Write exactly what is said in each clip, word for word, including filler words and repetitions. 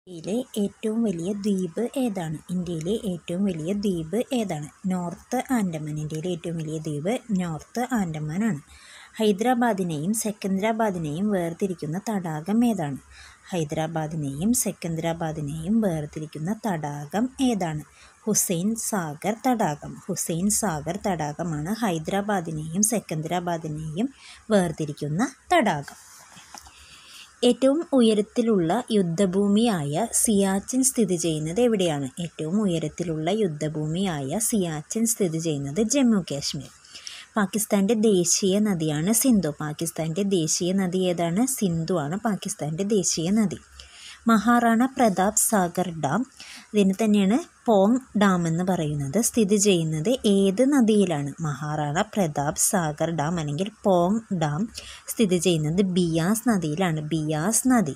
ഇന്ത്യയിലെ ഏറ്റവും വലിയ ദ്വീപ് ഏതാണ്? ഇന്ത്യയിലെ ഏറ്റവും വലിയ ദ്വീപ് ഏതാണ്? നോർത്ത് ആൻഡമാൻ. ഇന്ത്യയിലെ ഏറ്റവും വലിയ ദ്വീപ് നോർത്ത് ആൻഡമാൻ ആണ്. ഹൈദരാബാദിനെയും സെക്കന്ദരാബാദിനെയും വേർതിരിക്കുന്ന തടാകം ഏതാണ്? ഹൈദരാബാദിനെയും സെക്കന്ദരാബാദിനെയും വേർതിരിക്കുന്ന തടാകം ഏതാണ്? ഹുസൈൻ സാഗർ തടാകം. ഹുസൈൻ സാഗർ തടാകമാണ് ഹൈദരാബാദിനെയും സെക്കന്ദരാബാദിനെയും വേർതിരിക്കുന്ന തടാകം. ഏറ്റവും ഉയരത്തിലുള്ള യുദ്ധഭൂമിയായ സിയാച്ചിൻ സ്ഥിതി ചെയ്യുന്നത് എവിടെയാണ്? ഏറ്റവും ഉയരത്തിലുള്ള യുദ്ധഭൂമിയായ സിയാച്ചിൻ സ്ഥിതി ചെയ്യുന്നത് ജമ്മു കാശ്മീർ. പാകിസ്ഥാൻ്റെ ദേശീയ നദിയാണ് സിന്ധു. പാകിസ്ഥാൻ്റെ ദേശീയ നദി ഏതാണ്? സിന്ധു ആണ് പാകിസ്ഥാൻ്റെ ദേശീയ നദി. മഹാറാണ പ്രതാപ് സാഗർ ഡാം, ഇതിന് തന്നെയാണ് പോങ് ഡാം എന്ന് പറയുന്നത്, സ്ഥിതി ചെയ്യുന്നത് ഏത് നദിയിലാണ്? മഹാറാണ പ്രതാപ് സാഗർ ഡാം അല്ലെങ്കിൽ പോങ് ഡാം സ്ഥിതി ചെയ്യുന്നത് ബിയാസ് നദിയിലാണ്. ബിയാസ് നദി.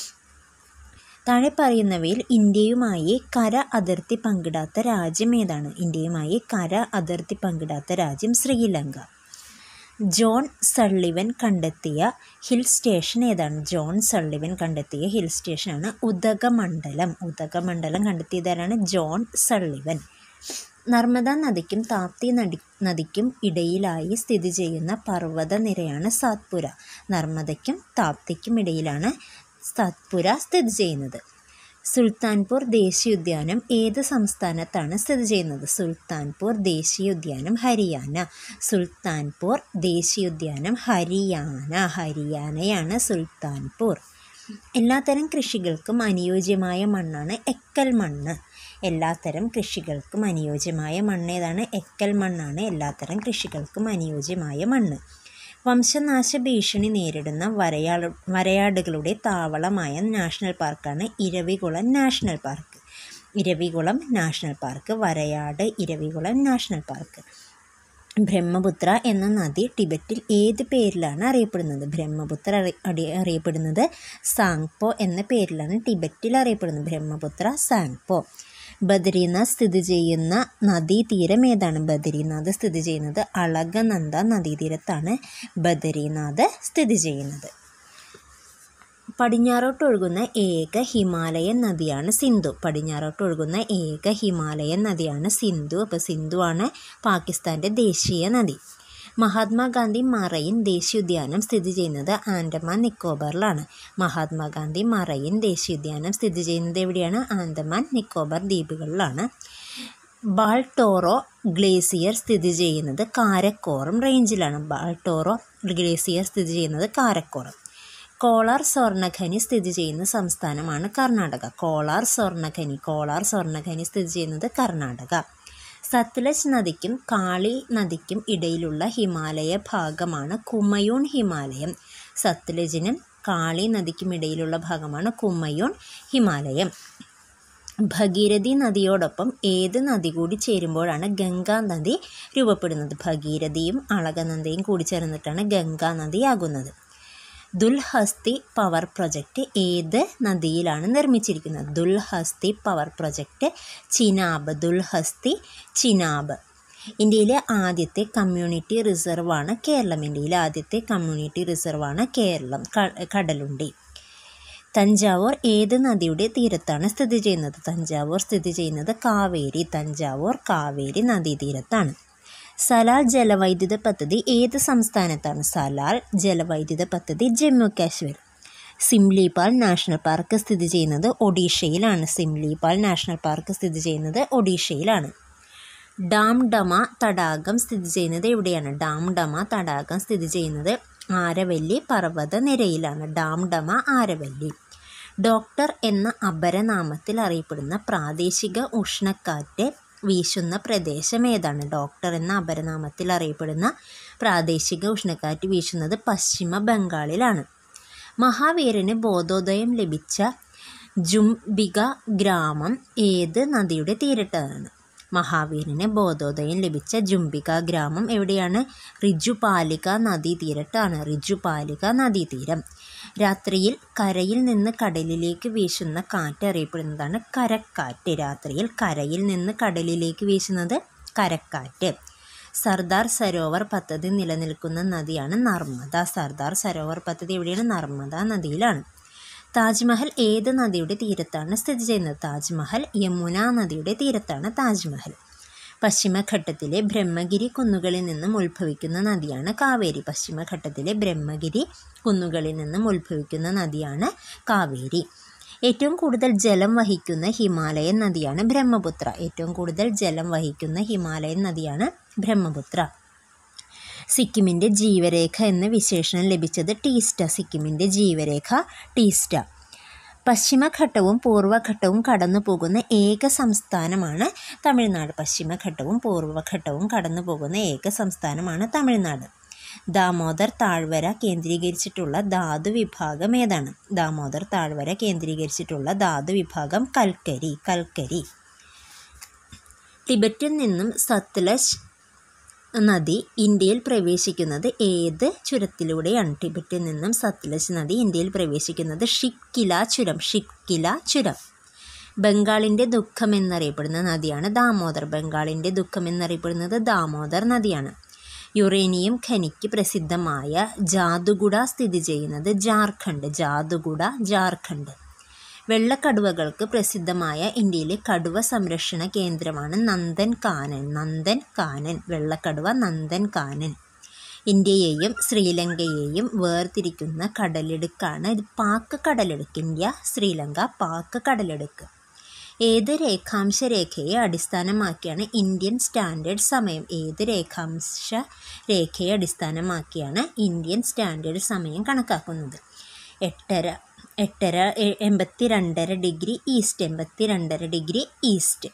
താഴെ പറയുന്നവയിൽ ഇന്ത്യയുമായി കര അതിർത്തി പങ്കിടാത്ത രാജ്യം ഏതാണ്? ഇന്ത്യയുമായി കര അതിർത്തി പങ്കിടാത്ത രാജ്യം ശ്രീലങ്ക. ജോൺ സള്ളിവൻ കണ്ടെത്തിയ ഹിൽ സ്റ്റേഷൻ ഏതാണ്? ജോൺ സള്ളിവൻ കണ്ടെത്തിയ ഹിൽ സ്റ്റേഷനാണ് ഉദകമണ്ഡലം. ഉദകമണ്ഡലം കണ്ടെത്തിയതാരാണ്? John Sullivan. നർമ്മദ നദിക്കും താപ്തി നദി നദിക്കും ഇടയിലായി സ്ഥിതി ചെയ്യുന്ന പർവ്വത നിരയാണ് സാത്പുര. നർമ്മദയ്ക്കും താപ്തിക്കും ഇടയിലാണ് സാത്പുര സ്ഥിതി ചെയ്യുന്നത്. സുൽത്താൻപൂർ ദേശീയോദ്യാനം ഏത് സംസ്ഥാനത്താണ് സ്ഥിതി ചെയ്യുന്നത്? സുൽത്താൻപൂർ ദേശീയോദ്യാനം ഹരിയാന. സുൽത്താൻപൂർ ദേശീയോദ്യാനം ഹരിയാന. ഹരിയാനയാണ് സുൽത്താൻപൂർ. എല്ലാത്തരം കൃഷികൾക്കും അനുയോജ്യമായ മണ്ണാണ് എക്കൽ മണ്ണ്. എല്ലാത്തരം കൃഷികൾക്കും അനുയോജ്യമായ മണ്ണ് ഏതാണ്? എക്കൽ മണ്ണാണ് എല്ലാത്തരം കൃഷികൾക്കും അനുയോജ്യമായ മണ്ണ്. വംശനാശ ഭീഷണി നേരിടുന്ന വരയാട് വരയാടുകളുടെ താവളമായ നാഷണൽ പാർക്കാണ് Eravikulam national park. Eravikulam national park. വരയാട് ഇരവികുളം നാഷണൽ പാർക്ക്. ബ്രഹ്മപുത്ര എന്ന നദി ടിബറ്റിൽ ഏത് പേരിലാണ് അറിയപ്പെടുന്നത്? ബ്രഹ്മപുത്ര അറിയപ്പെടുന്നത് സാങ്പോ എന്ന പേരിലാണ് ടിബറ്റിൽ അറിയപ്പെടുന്നത്. ബ്രഹ്മപുത്ര സാങ്പോ. ബദരിനാഥ് സ്ഥിതി ചെയ്യുന്ന നദീതീരം ഏതാണ്? ബദരിനാഥ് സ്ഥിതി ചെയ്യുന്നത് അളകനന്ദ നദീതീരത്താണ് ബദരിനാഥ് സ്ഥിതി ചെയ്യുന്നത്. പടിഞ്ഞാറോട്ടൊഴുകുന്ന ഏക ഹിമാലയൻ നദിയാണ് സിന്ധു. പടിഞ്ഞാറോട്ടൊഴുകുന്ന ഏക ഹിമാലയൻ നദിയാണ് സിന്ധു. അപ്പോൾ സിന്ധു ആണ് പാകിസ്ഥാൻ്റെ ദേശീയ നദി. മഹാത്മാഗാന്ധി മറൈൻ ദേശീയോദ്യാനം സ്ഥിതി ചെയ്യുന്നത് ആൻഡമാൻ നിക്കോബറിലാണ്. മഹാത്മാഗാന്ധി മറൈൻ ദേശീയോദ്യാനം സ്ഥിതി ചെയ്യുന്നത് എവിടെയാണ്? ആൻഡമാൻ നിക്കോബർ ദ്വീപുകളിലാണ്. ബാൾട്ടോറോ ഗ്ലേസിയർ സ്ഥിതി ചെയ്യുന്നത് കാരക്കോറം റേഞ്ചിലാണ്. ബാൾട്ടോറോ ഗ്ലേസിയർ സ്ഥിതി ചെയ്യുന്നത് കാരക്കോറം. കോളാർ സ്വർണ്ണഖനി സ്ഥിതി ചെയ്യുന്ന സംസ്ഥാനമാണ് കർണാടക. കോളാർ സ്വർണ്ണഖനി കോളാർ സ്വർണ്ണഖനി സ്ഥിതി ചെയ്യുന്നത് കർണാടക. സത്ലജ് നദിക്കും കാളി നദിക്കും ഇടയിലുള്ള ഹിമാലയ ഭാഗമാണ് കുമയൂൺ ഹിമാലയം. സത്ലജിനും കാളി നദിക്കും ഇടയിലുള്ള ഭാഗമാണ് കുമയൂൺ ഹിമാലയം. ഭഗീരഥി നദിയോടൊപ്പം ഏത് നദി കൂടി ചേരുമ്പോഴാണ് ഗംഗാ നദി രൂപപ്പെടുന്നത്? ഭഗീരഥിയും അളകനന്ദയും കൂടി ചേർന്നിട്ടാണ് ഗംഗാ നദിയാകുന്നത്. ദുൽഹസ്തി പവർ പ്രൊജക്റ്റ് ഏത് നദിയിലാണ് നിർമ്മിച്ചിരിക്കുന്നത്? Dulhasti power project Chenab. ദുൽഹസ്തി ചിനാബ്. ഇന്ത്യയിലെ ആദ്യത്തെ കമ്മ്യൂണിറ്റി റിസർവാണ് കേരളം. ഇന്ത്യയിലെ ആദ്യത്തെ കമ്മ്യൂണിറ്റി റിസർവാണ് കേരളം. കടലുണ്ടി. തഞ്ചാവൂർ ഏത് നദിയുടെ തീരത്താണ് സ്ഥിതി ചെയ്യുന്നത്? തഞ്ചാവൂർ സ്ഥിതി ചെയ്യുന്നത് കാവേരി. തഞ്ചാവൂർ കാവേരി നദീതീരത്താണ്. സലാൽ ജലവൈദ്യുത പദ്ധതി ഏത് സംസ്ഥാനത്താണ്? സലാൽ ജലവൈദ്യുത പദ്ധതി ജമ്മു കാശ്മീർ. സിംലിപാൽ നാഷണൽ പാർക്ക് സ്ഥിതി ചെയ്യുന്നത് ഒഡീഷയിലാണ്. സിംലിപാൽ നാഷണൽ പാർക്ക് സ്ഥിതി ചെയ്യുന്നത് ഒഡീഷയിലാണ്. ഡാംഡമ തടാകം സ്ഥിതി ചെയ്യുന്നത് എവിടെയാണ്? ഡാംഡമ തടാകം സ്ഥിതി ചെയ്യുന്നത് ആരവല്ലി പർവ്വത നിരയിലാണ്. ഡാംഡമ ആരവല്ലി. ഡോക്ടർ എന്ന അപരനാമത്തിൽ അറിയപ്പെടുന്ന പ്രാദേശിക ഉഷ്ണക്കാറ്റ് വീശുന്ന പ്രദേശം ഏതാണ്? ഡോക്ടർ എന്ന അപരനാമത്തിൽ അറിയപ്പെടുന്ന പ്രാദേശിക ഉഷ്ണക്കാറ്റ് വീശുന്നത് പശ്ചിമ ബംഗാളിലാണ്. മഹാവീരന് ബോധോദയം ലഭിച്ച ജുംബിക ഗ്രാമം ഏത് നദിയുടെ തീരത്താണ്? മഹാവീരന് ബോധോദയം ലഭിച്ച ജുംബിക ഗ്രാമം എവിടെയാണ്? റിജുപാലിക നദീതീരത്താണ്. റിജുപാലിക നദീതീരം. രാത്രിയിൽ കരയിൽ നിന്ന് കടലിലേക്ക് വീശുന്ന കാറ്റ് അറിയപ്പെടുന്നതാണ് കരക്കാറ്റ്. രാത്രിയിൽ കരയിൽ നിന്ന് കടലിലേക്ക് വീശുന്നത് കരക്കാറ്റ്. സർദാർ സരോവർ പദ്ധതി നിലനിൽക്കുന്ന നദിയാണ് നർമ്മദ. സർദാർ സരോവർ പദ്ധതി എവിടെയാണ്? നർമ്മദ നദിയിലാണ്. താജ്മഹൽ ഏത് നദിയുടെ തീരത്താണ് സ്ഥിതി ചെയ്യുന്നത്? താജ്മഹൽ യമുന നദിയുടെ തീരത്താണ് താജ്മഹൽ. പശ്ചിമഘട്ടത്തിലെ ബ്രഹ്മഗിരി കുന്നുകളിൽ നിന്നും ഉത്ഭവിക്കുന്ന നദിയാണ് കാവേരി. പശ്ചിമഘട്ടത്തിലെ ബ്രഹ്മഗിരി കുന്നുകളിൽ നിന്നും ഉത്ഭവിക്കുന്ന നദിയാണ് കാവേരി. ഏറ്റവും കൂടുതൽ ജലം വഹിക്കുന്ന ഹിമാലയൻ നദിയാണ് ബ്രഹ്മപുത്ര. ഏറ്റവും കൂടുതൽ ജലം വഹിക്കുന്ന ഹിമാലയൻ നദിയാണ് ബ്രഹ്മപുത്ര. സിക്കിമിൻ്റെ ജീവരേഖ എന്ന വിശേഷണം ലഭിച്ചത് ടീസ്റ്റ. സിക്കിമിൻ്റെ ജീവരേഖ ടീസ്റ്റ. പശ്ചിമഘട്ടവും പൂർവ്വഘട്ടവും കടന്നു പോകുന്ന ഏക സംസ്ഥാനമാണ് തമിഴ്നാട്. പശ്ചിമഘട്ടവും പൂർവ്വഘട്ടവും കടന്നു പോകുന്ന ഏക സംസ്ഥാനമാണ് തമിഴ്നാട്. ദാമോദർ താഴ്വര കേന്ദ്രീകരിച്ചിട്ടുള്ള ധാതു വിഭാഗം ഏതാണ്? ദാമോദർ താഴ്വര കേന്ദ്രീകരിച്ചിട്ടുള്ള ധാതു വിഭാഗം കൽക്കരി. കൽക്കരി. ടിബറ്റിൽ നിന്നും സത്ലജ് നദി ഇന്ത്യയിൽ പ്രവേശിക്കുന്നത് ഏത് ചുരത്തിലൂടെയാണ്? ടിബറ്റിൽ നിന്നും സത്ലജ് നദി ഇന്ത്യയിൽ പ്രവേശിക്കുന്നത് ഷിക്കില ചുരം. ഷിക്കില ചുരം. ബംഗാളിൻ്റെ ദുഃഖം എന്നറിയപ്പെടുന്ന നദിയാണ് ദാമോദർ. ബംഗാളിൻ്റെ ദുഃഖം എന്നറിയപ്പെടുന്നത് ദാമോദർ നദിയാണ്. യുറേനിയം ഖനിക്ക് പ്രസിദ്ധമായ ജാദുഗുഡ സ്ഥിതി ചെയ്യുന്നത് ജാർഖണ്ഡ്. ജാദുഗുഡ ജാർഖണ്ഡ്. വെള്ളക്കടുവകൾക്ക് പ്രസിദ്ധമായ ഇന്ത്യയിലെ കടുവ സംരക്ഷണ കേന്ദ്രമാണ് നന്ദൻ കാനൻ. നന്ദൻ കാനൻ. വെള്ളക്കടുവ നന്ദൻ കാനൻ. ഇന്ത്യയെയും ശ്രീലങ്കയെയും വേർതിരിക്കുന്ന കടലിടുക്കാണ് പാക് കടലിടുക്ക്. ഇന്ത്യ ശ്രീലങ്ക പാക് കടലിടുക്ക്. ഏത് രേഖാംശ രേഖയെ അടിസ്ഥാനമാക്കിയാണ് ഇന്ത്യൻ സ്റ്റാൻഡേർഡ് സമയം? ഏത് രേഖാംശ രേഖയെ അടിസ്ഥാനമാക്കിയാണ് ഇന്ത്യൻ സ്റ്റാൻഡേർഡ് സമയം കണക്കാക്കുന്നത്? എട്ടര എട്ടര എൺപത്തി രണ്ടര ഡിഗ്രി ഈസ്റ്റ്. എൺപത്തി രണ്ടര degree east.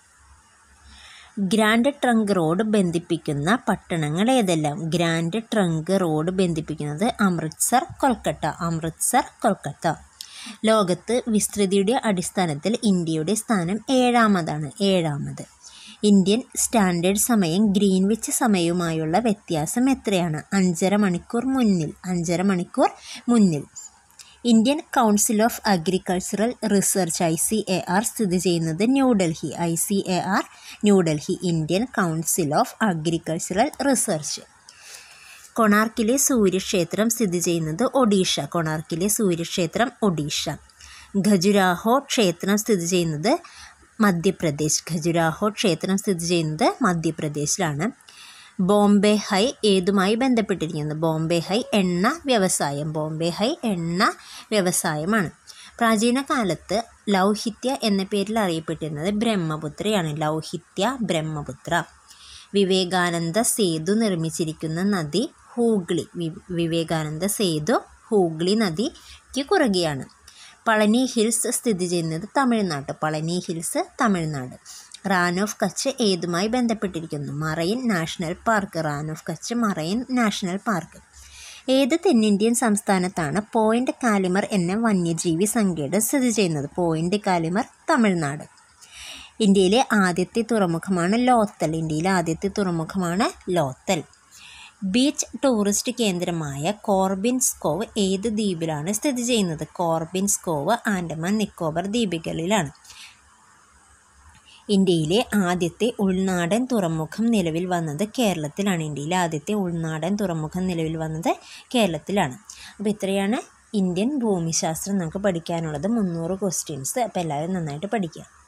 Grand trunk road ബന്ധിപ്പിക്കുന്ന പട്ടണങ്ങൾ ഏതെല്ലാം? ഗ്രാൻഡ് ട്രങ്ക് റോഡ് ബന്ധിപ്പിക്കുന്നത് അമൃത്സർ, കൊൽക്കത്ത. അമൃത്സർ, കൊൽക്കത്ത. ലോകത്ത് വിസ്തൃതിയുടെ അടിസ്ഥാനത്തിൽ ഇന്ത്യയുടെ സ്ഥാനം ഏഴാമതാണ്. ഏഴാമത്. ഇന്ത്യൻ സ്റ്റാൻഡേർഡ് സമയം ഗ്രീൻവിച്ച് സമയവുമായുള്ള വ്യത്യാസം എത്രയാണ്? അഞ്ചര മണിക്കൂർ മുന്നിൽ. അഞ്ചര മണിക്കൂർ മുന്നിൽ. Indian council of agricultural research I C A R സ്ഥിതി ചെയ്യുന്നത് New Delhi. I C A R New Delhi. Indian council of agricultural research. കൊണാർക്കിലെ സൂര്യക്ഷേത്രം സ്ഥിതി ചെയ്യുന്നത് ഒഡീഷ. കൊണാർക്കിലെ സൂര്യക്ഷേത്രം ഒഡീഷ. ഖജുരാഹോ ക്ഷേത്രം സ്ഥിതി ചെയ്യുന്നത് മധ്യപ്രദേശ്. ഖജുരാഹോ ക്ഷേത്രം സ്ഥിതി ചെയ്യുന്നത് മധ്യപ്രദേശിലാണ്. ബോംബെ ഹൈ ഏതുമായി ബന്ധപ്പെട്ടിരിക്കുന്നത്? ബോംബെ ഹൈ എണ്ണ വ്യവസായം. ബോംബെ ഹൈ എണ്ണ വ്യവസായമാണ്. പ്രാചീന കാലത്ത് ലൗഹിത്യ എന്ന പേരിൽ അറിയപ്പെട്ടിരുന്നത് ബ്രഹ്മപുത്രയാണ്. ലൗഹിത്യ, ബ്രഹ്മപുത്ര. വിവേകാനന്ദ സേതു നിർമ്മിച്ചിരിക്കുന്ന നദി ഹൂഗ്ലി. വിവേകാനന്ദ സേതു ഹൂഗ്ലി നദിക്ക് കുറുകെയാണ്. പളനി ഹിൽസ് സ്ഥിതി ചെയ്യുന്നത് തമിഴ്നാട്. പളനി ഹിൽസ് തമിഴ്നാട്. റാൻ ഓഫ് കച്ച് ഏതുമായി ബന്ധപ്പെട്ടിരിക്കുന്നു? Marine national park. Rann of Kutch marine national park. ഏത് തെന്നിന്ത്യൻ സംസ്ഥാനത്താണ് പോയിൻ്റ് കാലിമർ എന്ന വന്യജീവി സങ്കേതം സ്ഥിതി ചെയ്യുന്നത്? പോയിൻ്റ് കാലിമർ തമിഴ്നാട്. ഇന്ത്യയിലെ ആദ്യത്തെ തുറമുഖമാണ് ലോത്തൽ. ഇന്ത്യയിലെ ആദ്യത്തെ തുറമുഖമാണ് ലോത്തൽ. ബീച്ച് ടൂറിസ്റ്റ് കേന്ദ്രമായ കോർബിൻസ്കോവ് ഏത് ദ്വീപിലാണ് സ്ഥിതി ചെയ്യുന്നത്? കോർബിൻസ്കോവ് ആൻഡമാൻ നിക്കോബർ ദ്വീപുകളിലാണ്. ഇന്ത്യയിലെ ആദ്യത്തെ ഉൾനാടൻ തുറമുഖം നിലവിൽ വന്നത് കേരളത്തിലാണ്. ഇന്ത്യയിലെ ആദ്യത്തെ ഉൾനാടൻ തുറമുഖം നിലവിൽ വന്നത് കേരളത്തിലാണ്. അപ്പോൾ ഇത്രയാണ് ഇന്ത്യൻ ഭൂമിശാസ്ത്രം നമുക്ക് പഠിക്കാനുള്ളത്. മുന്നൂറ് ക്വസ്റ്റ്യൻസ്. അപ്പോൾ എല്ലാവരും നന്നായിട്ട് പഠിക്കുക.